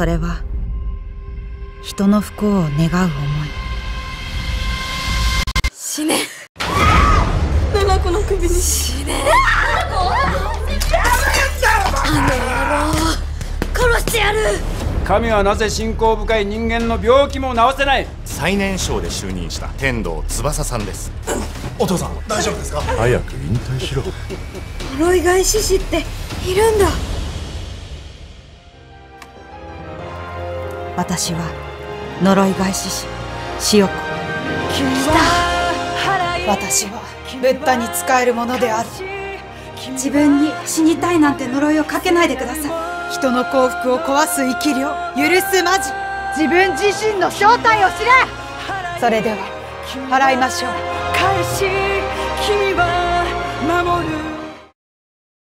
それは人の不幸を願う思い。 死ね。七子の首に死ね。あの野郎、殺してやる。 神はなぜ信仰深い人間の病気も治せない。 最年少で就任した天童翼さんです。 お父さん大丈夫ですか？ 早く引退しろ。 呪い返し師っているんだ。 私は呪い返し師塩子。 私はブッダに仕えるものである。 自分に死にたいなんて呪いをかけないでください。 人の幸福を壊す生き量、許すまじ。自分自身の正体を知れ。それでは払いましょう。 返し君は守る。